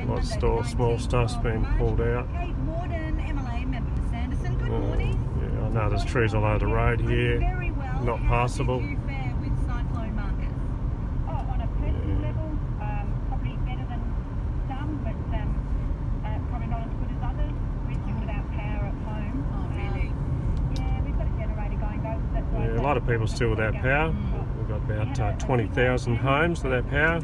A lot of small stuff's been pulled out. Yeah, I know there's trees all over the road here, not passable. A lot of people still without power. We've got about 20,000 homes without power.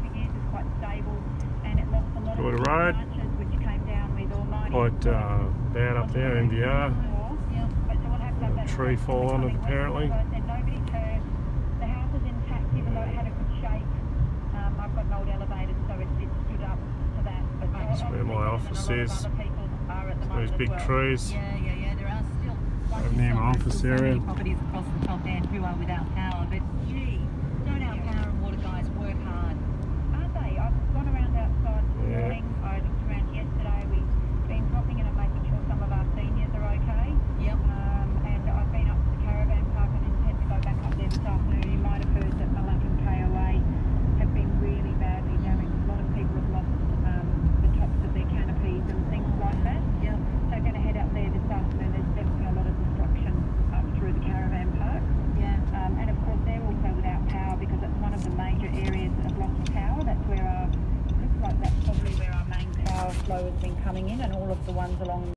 Good road. Quite bad up there, MVR. A tree fall on it apparently. The house is intact, even though it had a good shape. I've got an old elevator, so it stood up to that. That's where my office is. Those big trees. Yeah, there are still near my office area. properties across the top end who are without power, but gee, don't our power and water guys work hard? Aren't they? I've gone around outside this morning. I looked around yesterday. We've been popping in and making sure some of our seniors are okay. Yep. And I've been up to the caravan park and intend to go back up there this afternoon. You might have heard that Malak and KOA have been really badly damaged. A lot of people have lost the tops of their canopies and things like that. Yep. So I'm going to head up there this afternoon. There's definitely a lot of destruction up through the caravan park. Yeah. And of course they're also without power because it's one of the major areas that have lost power. That's where looks like that's probably where our main power flow has been coming in, and all of the ones along